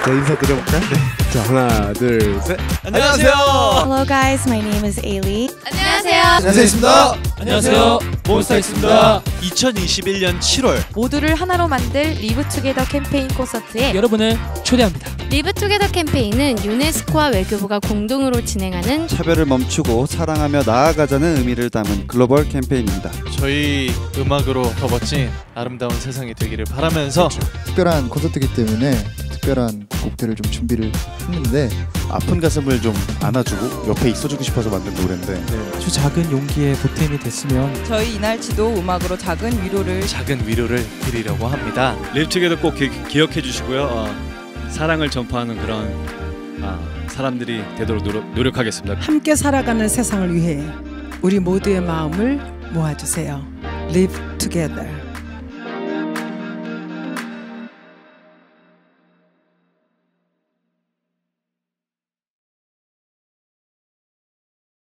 자, 인사드려볼까요? 네. 자, 하나, 둘, 셋. 안녕하세요. Hello guys, my name is Ailey. 안녕하세요. 안녕하세요. 있습니다. 안녕하세요. 몬스타엑스입니다. 2021년 7월 모두를 하나로 만들 리브 투게더 캠페인 콘서트에 여러분을 초대합니다. 리브 투게더 캠페인은 유네스코와 외교부가 공동으로 진행하는 차별을 멈추고 사랑하며 나아가자는 의미를 담은 글로벌 캠페인입니다. 저희 음악으로 더 멋진 아름다운 세상이 되기를 바라면서 특별한 콘서트이기 때문에 특별한 곡들을 좀 준비를 했는데 아픈 가슴을 좀 안아주고 옆에 있어주고 싶어서 만든 노래인데 아주 작은 용기에 보탬이 됐으면 저희 이날치도 음악으로 작은 위로를 드리려고 합니다. 리브 투게더 꼭 기억해 주시고요. 사랑을 전파하는 그런 사람들이 되도록 노력하겠습니다. 함께 살아가는 세상을 위해 우리 모두의 마음을 모아주세요. Live together.